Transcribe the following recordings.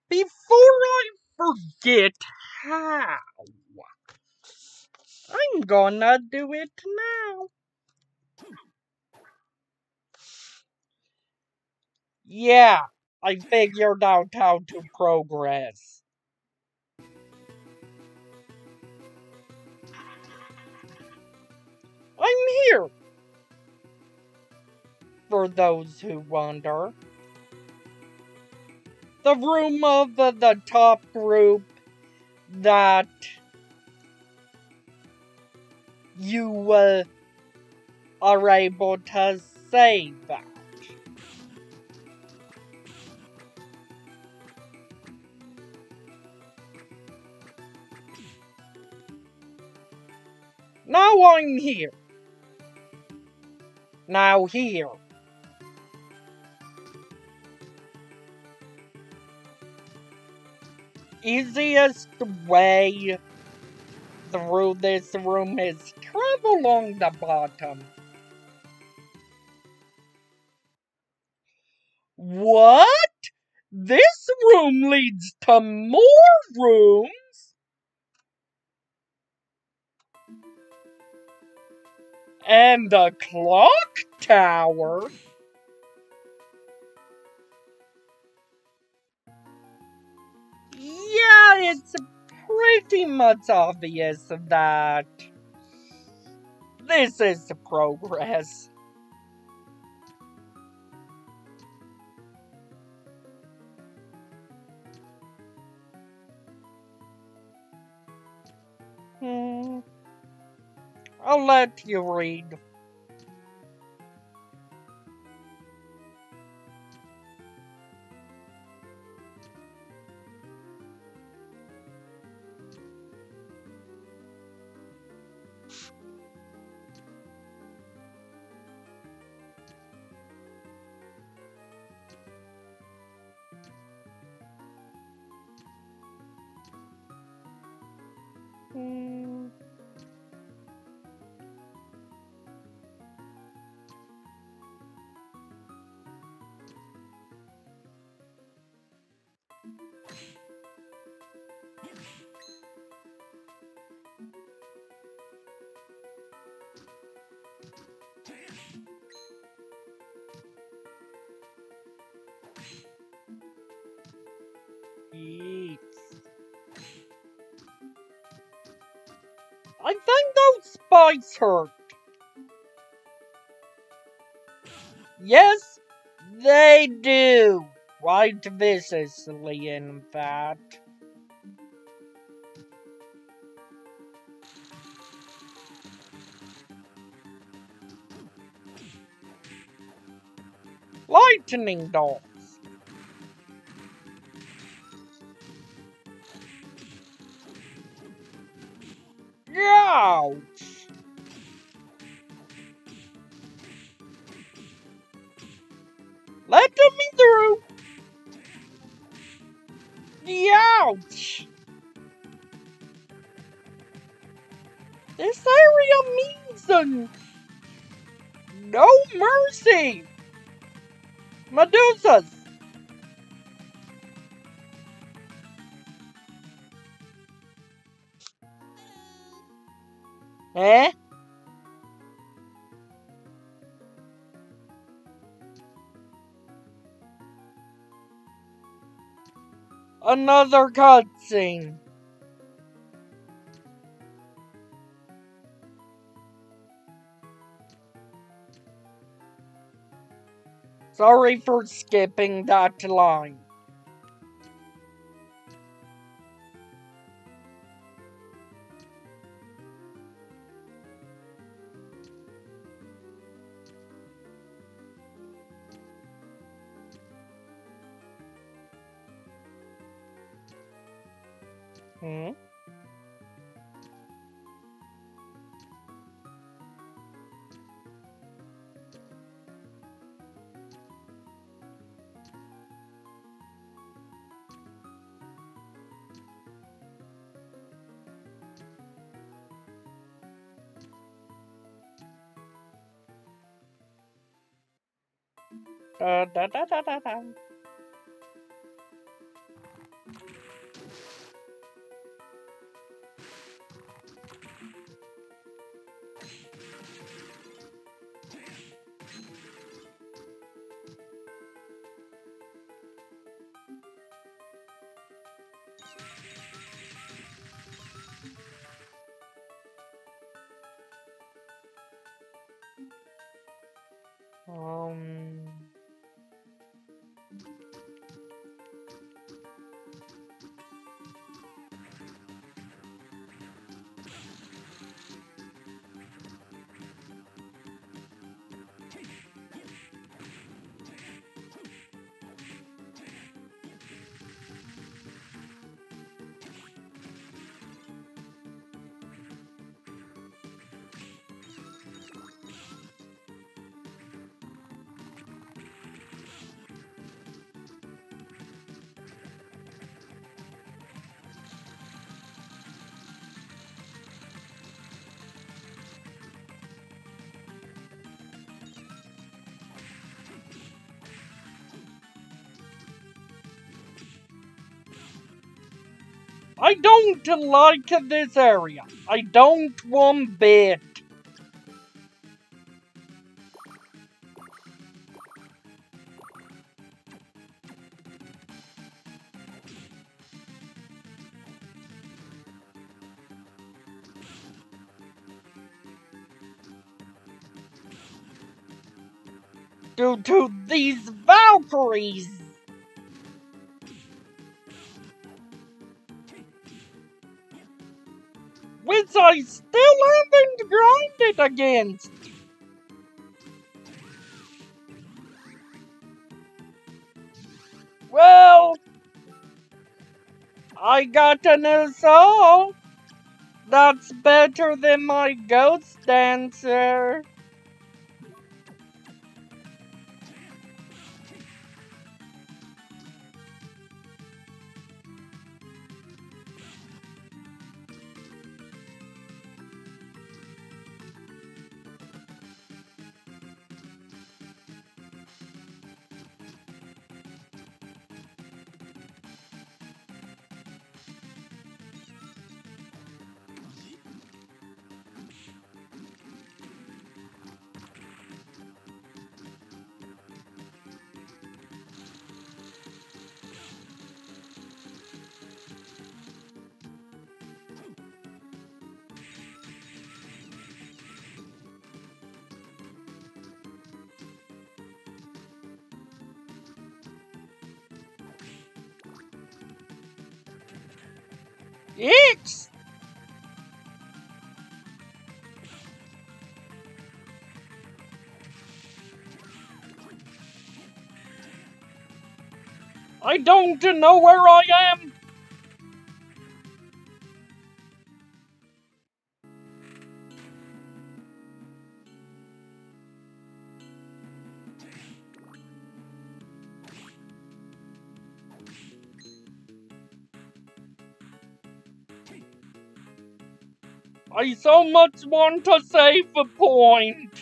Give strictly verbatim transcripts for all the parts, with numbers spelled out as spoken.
Before I forget how, I'm gonna do it now. Yeah, I figured out how to progress. I'm here, for those who wonder. The room of the, the top group that you uh, are able to save at. Now I'm here. Now here. Easiest way through this room is travel along the bottom. What? This room leads to more rooms? And the clock tower? Yeah, it's pretty much obvious that this is progress. Hmm. I'll let you read. Hmm. Yeet. I think those spikes hurt. Yes, they do. Quite viciously, in fact. Lightning dolls. Ouch! Let me through! Ouch! This area means a no mercy! Medusas! Eh? Another cutscene. Sorry for skipping that line. Hmm? Da da da da da da. I don't like this area. I don't one bit. Due to these Valkyries. Which I still haven't grinded against. Well, I got a new soul. That's better than my ghost dancer. X! I don't know where I am. I so much want to save a point.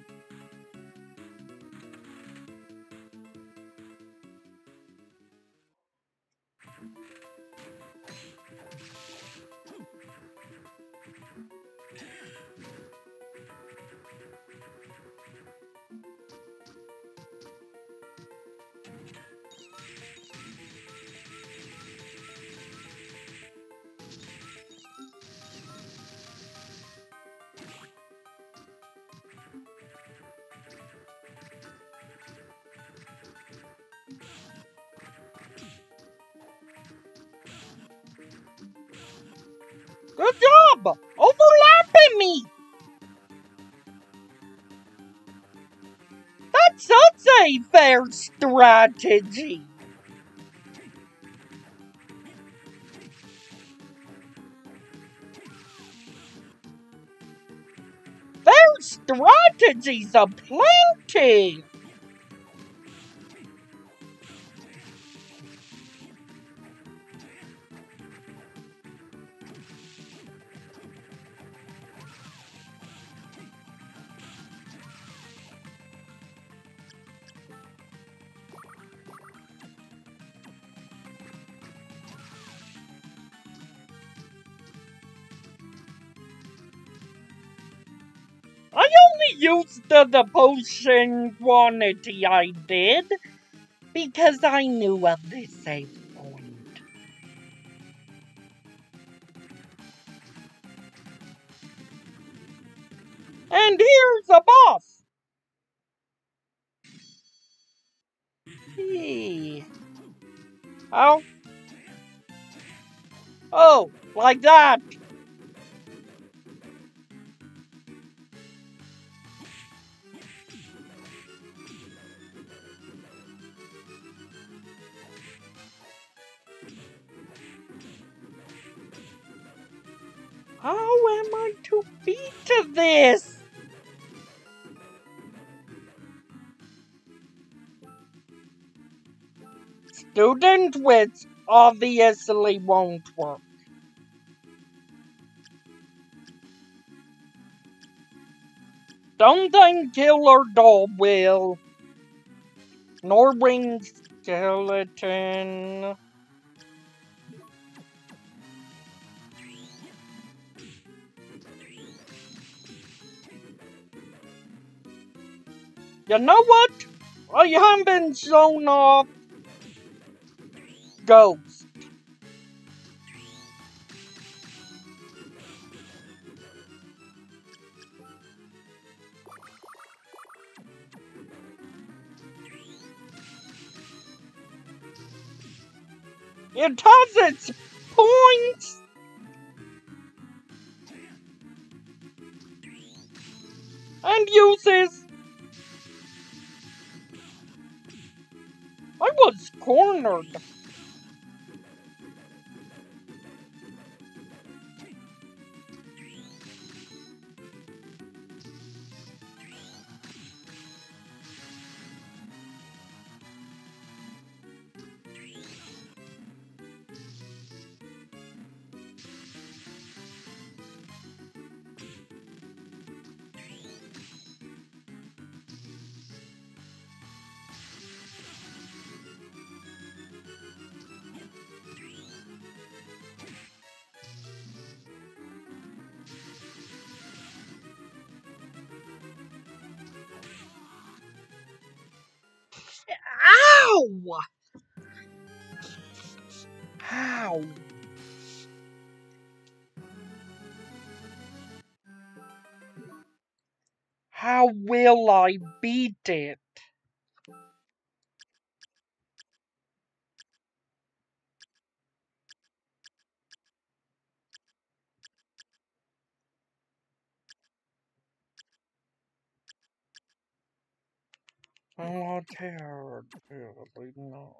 Good job! Overlapping me! That's such a fair strategy. Fair strategies aplenty. I only used the, the potion quantity I did because I knew of the save point. And here's the boss. Hey. Oh. Oh, like that. How am I to beat this? Student wits obviously won't work. Don't think Killer Doll will. Nor Winged Skeleton. You know what? I haven't shown off Ghost. It has its points. And uses. I was cornered. Ow! How? How will I beat it? I'm not terribly not.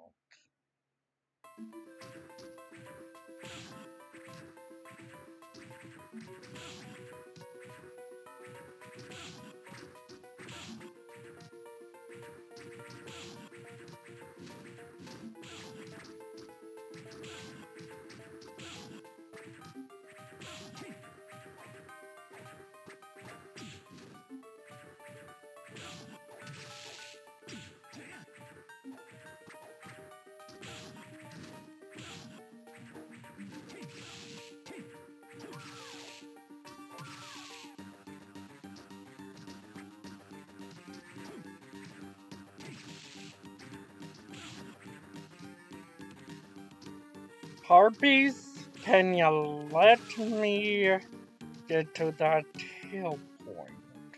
Harpies, can you let me get to that tail point?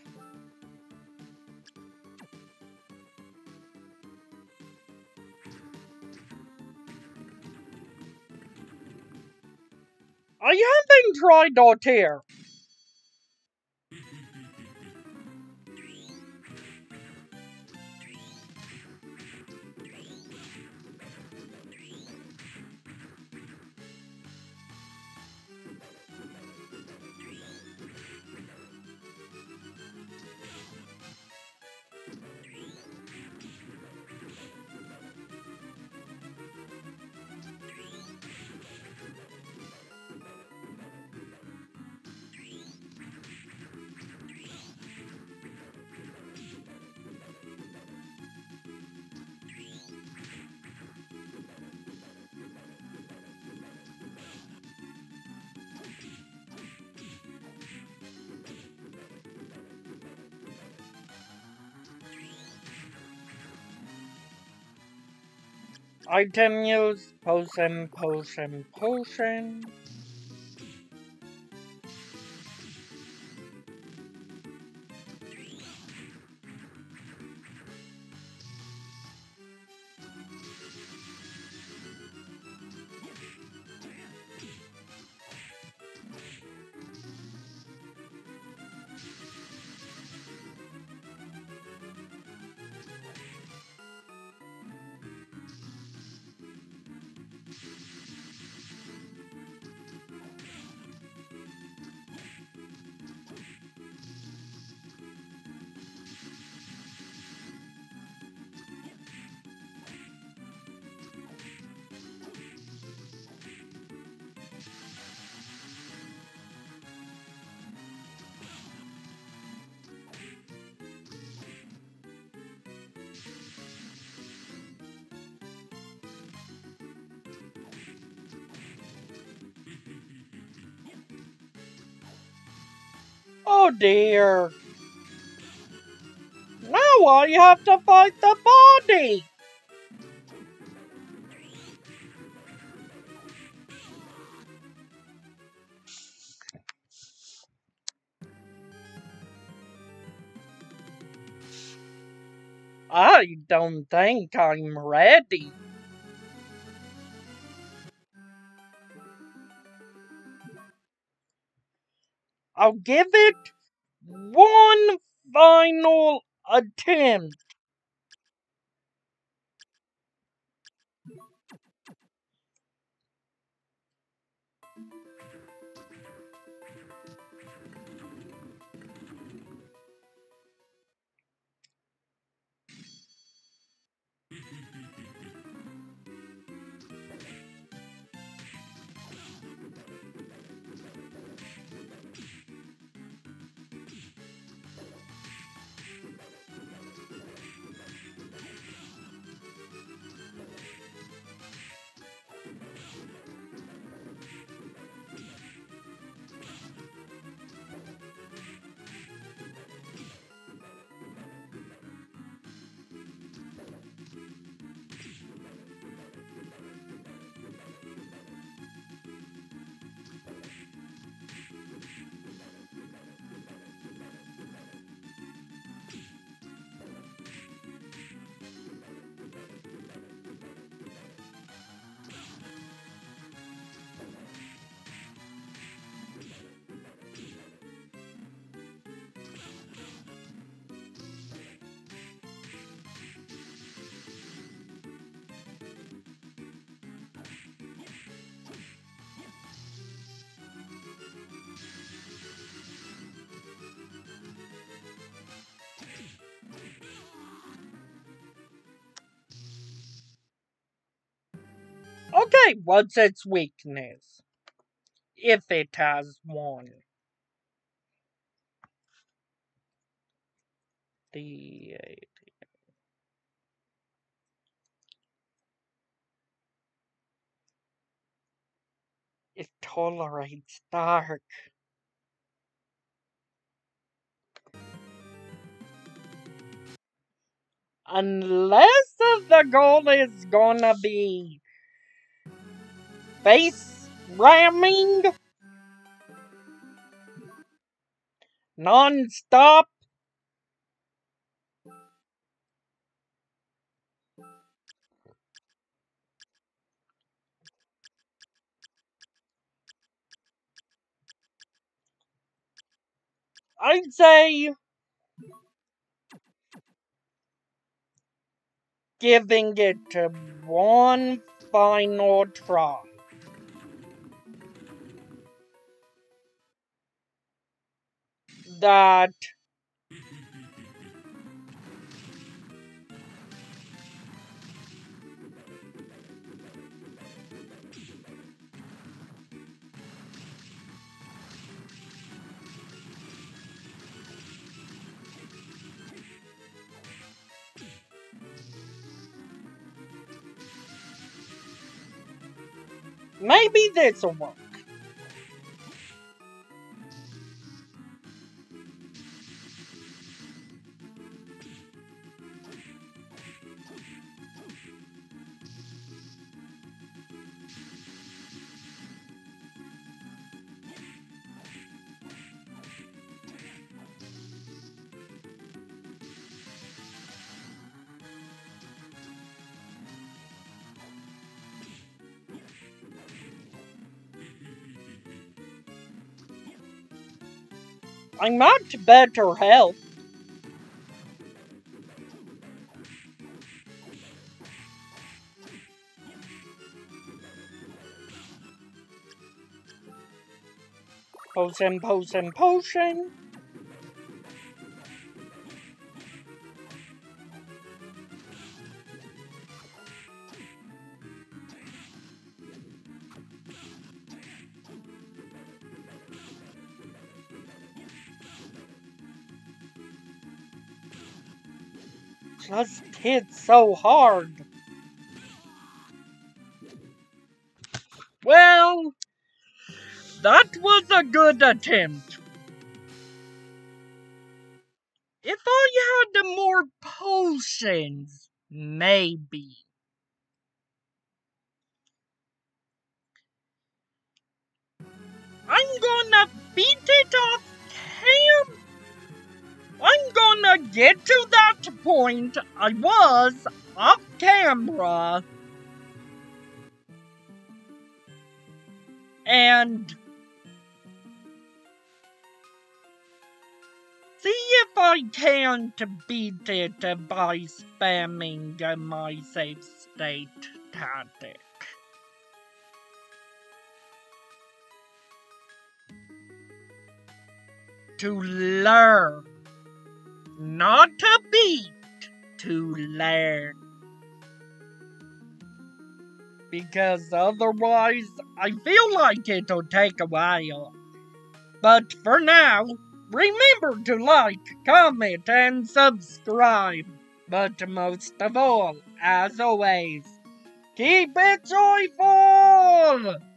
I haven't tried out here. I can use potion, potion, potion. Oh dear. Now no, I have to fight the body! I don't think I'm ready. I'll give it one final attempt. Okay, what's its weakness? If it has one. The it tolerates dark. Unless the goal is gonna be face ramming non-stop. I'd say giving it one final try. That maybe this'll work. I'm much better health. Potion, potion, potion. Just hit so hard. Well, that was a good attempt. If I had more potions, maybe. I'm gonna beat it off cam. I'm gonna get to that point I was off camera. And see if I can't beat it by spamming my save state tactic. To learn. Not to beat, to learn. Because otherwise, I feel like it'll take a while. But for now, remember to like, comment, and subscribe. But most of all, as always, keep it joyful!